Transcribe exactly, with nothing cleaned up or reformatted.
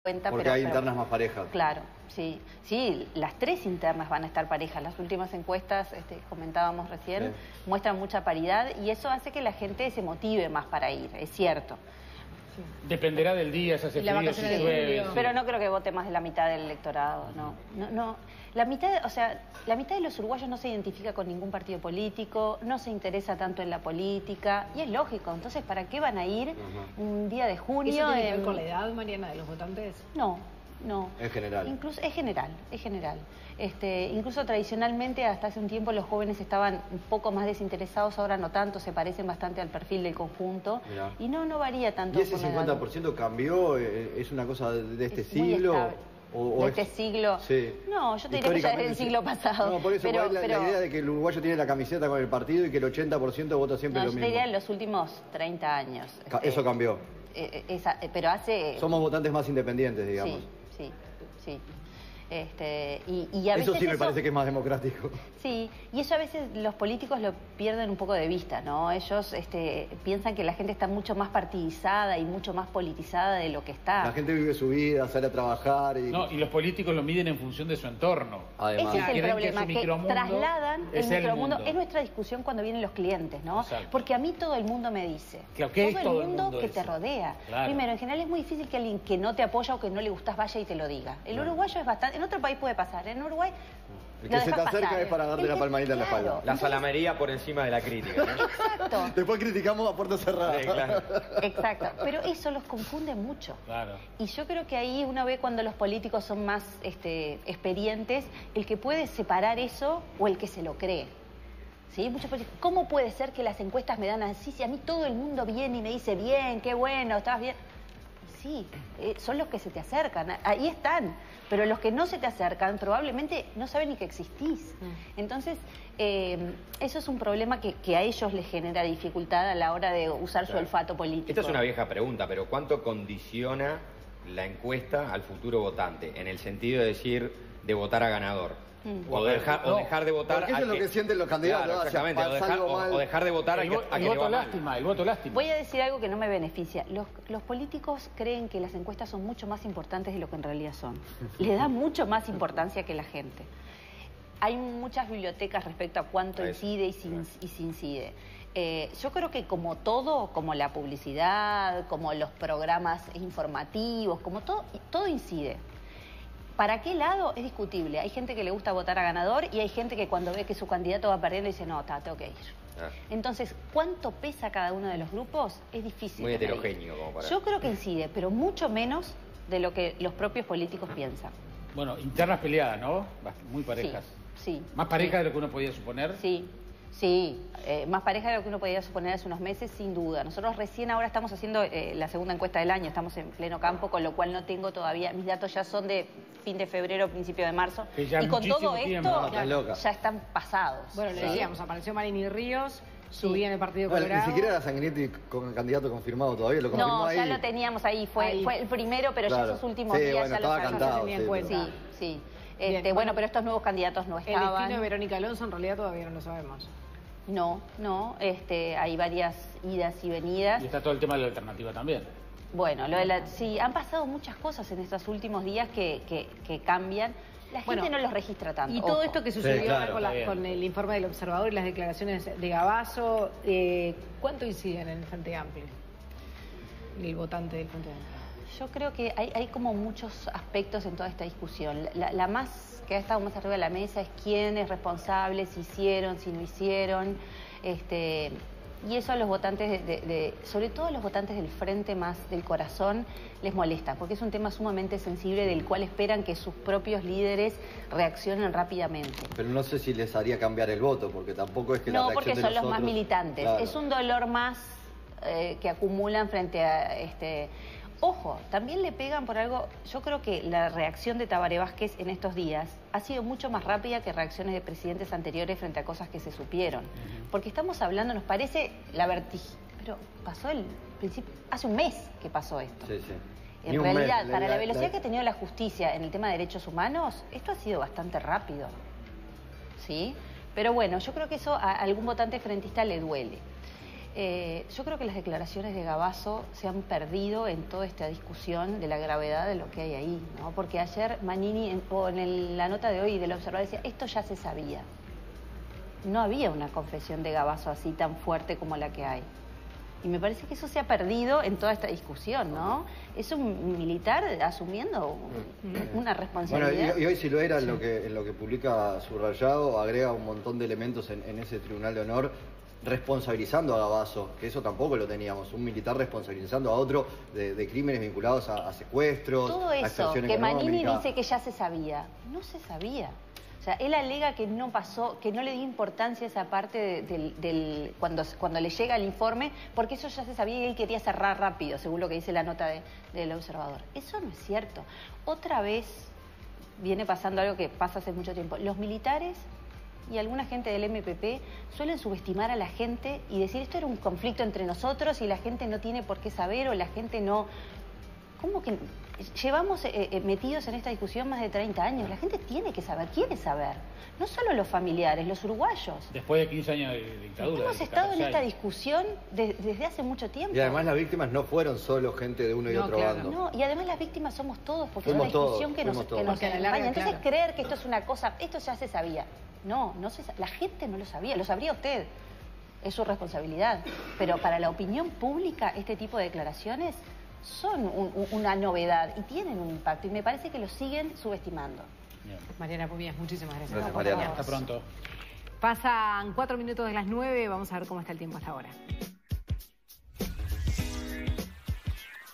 Cuenta, Porque pero, hay pero, internas más parejas. Claro, sí. Sí, las tres internas van a estar parejas. Las últimas encuestas, este, comentábamos recién, sí. muestran mucha paridad y eso hace que la gente se motive más para ir, es cierto. Sí. Dependerá del día, si hace frío, si llueve. Pero no creo que vote más de la mitad del electorado, no. No, no. La mitad, o sea, la mitad de los uruguayos no se identifica con ningún partido político, no se interesa tanto en la política, y es lógico. Entonces, ¿para qué van a ir uh-huh. un día de junio? ¿Eso tiene que ver con la edad, Mariana, de los votantes? No, no. Es general. Incluso, es general, es general. Este, incluso tradicionalmente, hasta hace un tiempo, los jóvenes estaban un poco más desinteresados, ahora no tanto, se parecen bastante al perfil del conjunto. Mirá. Y no, no varía tanto. ¿Y ese cincuenta por ciento cambió? ¿Es una cosa de este es siglo? O, o de este es... siglo. Sí. No, yo te diría que ya desde el siglo pasado. No, por eso pero, la, pero... la idea de que el uruguayo tiene la camiseta con el partido y que el ochenta por ciento vota siempre no, lo yo mismo. Yo te diría en los últimos treinta años. Ca este, eso cambió. Eh, esa, pero hace... Somos votantes más independientes, digamos. Sí, sí, sí. Este, y, y a eso veces sí me eso, parece que es más democrático. Sí, y eso a veces los políticos lo pierden un poco de vista, ¿no? Ellos este, piensan que la gente está mucho más partidizada y mucho más politizada de lo que está. La gente vive su vida, sale a trabajar y... No, y los políticos lo miden en función de su entorno. Además. Ese es el problema, que, que trasladan el micromundo. El es nuestra discusión cuando vienen los clientes, ¿no? Exacto. Porque a mí todo el mundo me dice. Claro, ¿qué todo, es todo el mundo, el mundo que ese? te rodea. Claro. Primero, en general es muy difícil que alguien que no te apoya o que no le gustas vaya y te lo diga. El claro. uruguayo es bastante... En otro país puede pasar. En Uruguay... El que se te acerca pasar. es para darte la palmadita claro. en la espalda. La salamería por encima de la crítica, ¿no? Exacto. Después criticamos a puerta cerrada. Sí, claro. Exacto. Pero eso los confunde mucho. Claro. Y yo creo que ahí una vez cuando los políticos son más este, experientes, el que puede separar eso o el que se lo cree. ¿Sí? Muchos políticos, ¿cómo puede ser que las encuestas me dan así? Si a mí todo el mundo viene y me dice, bien, qué bueno, estabas bien. Sí, eh, son los que se te acercan, ahí están, pero los que no se te acercan probablemente no saben ni que existís. Entonces, eh, eso es un problema que, que a ellos les genera dificultad a la hora de usar claro. su olfato político. Esta es una vieja pregunta, pero ¿cuánto condiciona la encuesta al futuro votante? En el sentido de decir, de votar a ganador. Mm. O, dejar, no, o dejar de votar... Porque eso es lo que, que sienten los candidatos. Claro, exactamente, o dejar, o, o dejar de votar el, a que, a el que voto le va lástima, mal. El voto lástima. Voy a decir algo que no me beneficia. Los, los políticos creen que las encuestas son mucho más importantes de lo que en realidad son. Le da mucho más importancia que la gente. Hay muchas bibliotecas respecto a cuánto incide y si, y si incide. Eh, yo creo que como todo, como la publicidad, como los programas informativos, como todo, todo incide. ¿Para qué lado? Es discutible. Hay gente que le gusta votar a ganador y hay gente que cuando ve que su candidato va perdiendo dice, no, ta, tengo que ir. Ah. Entonces, ¿cuánto pesa cada uno de los grupos? Es difícil. Muy heterogéneo. Como para... Yo creo que incide, pero mucho menos de lo que los propios políticos piensan. Bueno, internas peleadas, ¿no? Muy parejas. Sí. sí ¿Más parejas sí. de lo que uno podía suponer? Sí. Sí, eh, más pareja de lo que uno podía suponer hace unos meses, sin duda. Nosotros recién ahora estamos haciendo eh, la segunda encuesta del año, estamos en pleno campo, con lo cual no tengo todavía, mis datos ya son de fin de febrero, principio de marzo. Y con todo esto no, ya están pasados. Bueno, le ¿sí? decíamos, apareció Marini Ríos, subía sí. en el Partido bueno, Colorado. Ni siquiera era Sanguinetti con el candidato confirmado todavía, lo confirmó no, ahí. No, ya lo teníamos ahí, fue, ahí. fue el primero, pero claro. ya esos últimos sí, días bueno, ya estaba lo cantado, se sí, cuenta. pero... Sí, sí. Este, Bien, bueno, pero estos nuevos candidatos no estaban. El destino de Verónica Alonso en realidad todavía no lo sabemos. No, no, este, hay varias idas y venidas. Y está todo el tema de la alternativa también. Bueno, lo de la, sí, han pasado muchas cosas en estos últimos días que, que, que cambian. La gente bueno, no los registra tanto. Y todo ojo. esto que sucedió sí, claro, con, la, con el informe del observador y las declaraciones de Gabazo, eh, ¿cuánto inciden en el Frente Amplio? El votante del Frente Amplio. Yo creo que hay, hay como muchos aspectos en toda esta discusión. La, la más que ha estado más arriba de la mesa es quién es responsable, si hicieron, si no hicieron. Este, y eso a los votantes, de, de, de, sobre todo a los votantes del frente más del corazón, les molesta, porque es un tema sumamente sensible del cual esperan que sus propios líderes reaccionen rápidamente. Pero no sé si les haría cambiar el voto, porque tampoco es que no, la reacción porque son de los nosotros... más militantes. Claro. Es un dolor más eh, que acumulan frente a... este Ojo, también le pegan por algo, yo creo que la reacción de Tabaré Vázquez en estos días ha sido mucho más rápida que reacciones de presidentes anteriores frente a cosas que se supieron. Porque estamos hablando, nos parece la vertiginosa, pero pasó el principio, hace un mes que pasó esto. Sí, sí. En Ni realidad, mes, para la, la velocidad la... que ha tenido la justicia en el tema de derechos humanos, esto ha sido bastante rápido. ¿Sí? Pero bueno, yo creo que eso a algún votante frentista le duele. Eh, yo creo que las declaraciones de Gavazo se han perdido en toda esta discusión de la gravedad de lo que hay ahí, ¿no? Porque ayer Manini, en, o en el, la nota de hoy del Observador, decía, esto ya se sabía. No había una confesión de Gavazo así tan fuerte como la que hay. Y me parece que eso se ha perdido en toda esta discusión, ¿no? Es un militar asumiendo una responsabilidad. Bueno, y, y hoy si lo era, en lo que, en lo que publica Subrayado, agrega un montón de elementos en, en ese Tribunal de Honor, responsabilizando a Gavazo, que eso tampoco lo teníamos, un militar responsabilizando a otro de, de crímenes vinculados a, a secuestros, todo a eso, extorsión que económica. Manini dice que ya se sabía, no se sabía. O sea, él alega que no pasó, que no le dio importancia a esa parte de, del, del, cuando, cuando le llega el informe, porque eso ya se sabía y él quería cerrar rápido, según lo que dice la nota de, del Observador. Eso no es cierto. Otra vez viene pasando algo que pasa hace mucho tiempo. Los militares y alguna gente del M P P suelen subestimar a la gente y decir esto era un conflicto entre nosotros y la gente no tiene por qué saber o la gente no... ¿Cómo que llevamos eh, eh, metidos en esta discusión más de treinta años? La gente tiene que saber, quiere saber. No solo los familiares, los uruguayos. Después de quince años de dictadura. Hemos estado en esta discusión de, desde hace mucho tiempo. Y además las víctimas no fueron solo gente de uno y No, otro claro. bando. No, y además las víctimas somos todos, porque Fuimos es una discusión todos, que nos, fuimos que todos. nos Porque a la acompaña. larga, Entonces claro. creer que esto es una cosa, esto ya se sabía. No, no se, la gente no lo sabía, lo sabría usted. Es su responsabilidad. Pero para la opinión pública, este tipo de declaraciones son un, un, una novedad y tienen un impacto. Y me parece que lo siguen subestimando. Bien. Mariana Pomías, muchísimas gracias. Gracias, por Mariana. favor. Hasta pronto. Pasan cuatro minutos de las nueve, vamos a ver cómo está el tiempo hasta ahora.